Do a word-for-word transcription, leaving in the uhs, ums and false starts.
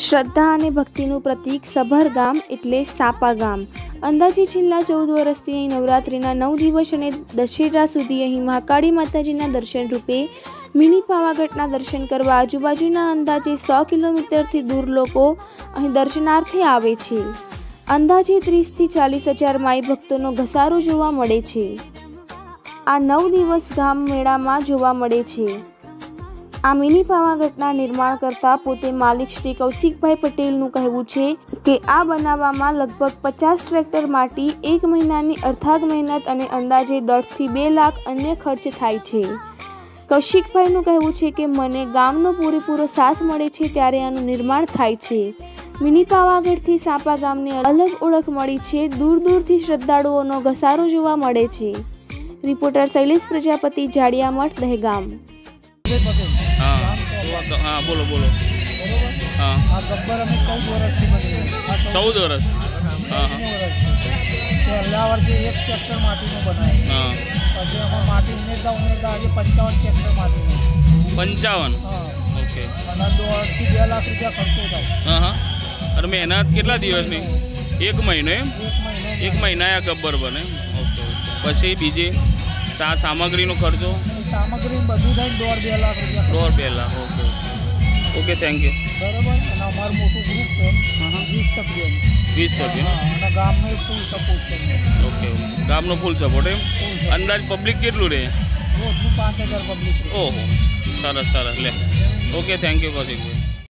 શ્રદ્ધા અને ભક્તિનું પ્રતીક સભર ગામ એટલે સાપા ગામ। અંદાજે છેલ્લા ચૌદ વર્ષથી અહીં નવરાત્રિના નવ દિવસ અને દશેરા સુધી અહીં મહાકાળી માતાજીના દર્શન રૂપે મિની પાવાગઢના દર્શન કરવા આજુબાજુના અંદાજે સો કિલોમીટરથી દૂર લોકો અહીં દર્શનાર્થે આવે છે। અંદાજે ત્રીસથી ચાલીસ હજાર માઈ ભક્તોનો ઘસારો જોવા મળે છે। આ નવ દિવસ ગામ મેળામાં જોવા મળે છે। આ મિની પાવાગઢના નિર્માણ કરતા પોતે માલિક શ્રી કૌશિકભાઈ પટેલનું કહેવું છે કે આ બનાવવામાં લગભગ પચાસ ટ્રેક્ટર માટી, એક મહિનાની અથાગ મહેનત અને અંદાજે દોઢથી બે લાખ અન્ય ખર્ચ થાય છે। કૌશિકભાઈનું કહેવું છે કે મને ગામનો પૂરેપૂરો સાથ મળે છે ત્યારે આનું નિર્માણ થાય છે। મિની પાવાગઢથી સાપા ગામને અલગ ઓળખ મળી છે। દૂર દૂરથી શ્રદ્ધાળુઓનો ઘસારો જોવા મળે છે। રિપોર્ટર શૈલેષ પ્રજાપતિ, જાડિયામઠ, દહેગામ। हाँ हाँ बोलो बोलो हाँ गब्बर अमे चौदह वर्ष थी बनी चौदह वर्ष हाँ हाँ पहला वर्ष एक ट्रेक्टर माटी में बनाए हाँ પછી અમે માટી ઉમેરતા ઉમેરતા આજે પંચાવન ટ્રેક્ટર માટી पंचावन हाँ ओके અને દોઢથી બે લાખ રૂપિયા ખર્ચો થાય। हाँ हाँ और मेहनत કેટલા દિવસની? એક મહિનો એમ? એક મહિનો એક મહિના આ ગબ્બર બને ઓકે। પછી બીજી સા સામગ્રીનો ખર્ચો સામગ્રી બધું થઈને દોઢ બે લાખ રૂપિયા દોઢ બે lakh okay okay thank you બરાબર। અને અમારું મોટું ગ્રુપ છે વીસ સભ્યોનું વીસ સભ્યો અને ગામનો એક ફૂલ સપોર્ટ છે ઓકે ગામનો ફૂલ સપોર્ટ એમ? અંદાજ પબ્લિક કેટલું રહે? રોજનું પાંચ હજાર પબ્લિક। ઓહો સરસ સરસ લે ઓકે થેન્ક યુ કૌશિક।